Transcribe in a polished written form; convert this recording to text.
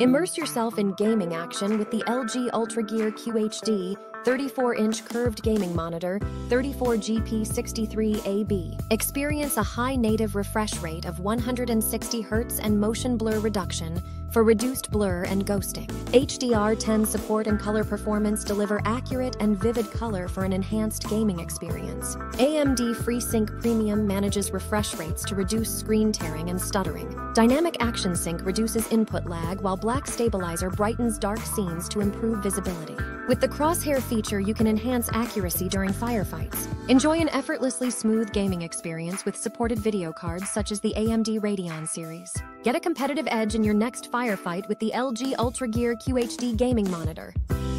Immerse yourself in gaming action with the LG UltraGear QHD 34-inch curved gaming monitor, 34GP63A-B. Experience a high native refresh rate of 160 Hz and motion blur reduction for reduced blur and ghosting. HDR10 support and color performance deliver accurate and vivid color for an enhanced gaming experience. AMD FreeSync Premium manages refresh rates to reduce screen tearing and stuttering. Dynamic Action Sync reduces input lag, while Black Stabilizer brightens dark scenes to improve visibility. With the crosshair feature, you can enhance accuracy during firefights. Enjoy an effortlessly smooth gaming experience with supported video cards such as the AMD Radeon series. Get a competitive edge in your next firefight with the LG UltraGear QHD gaming monitor.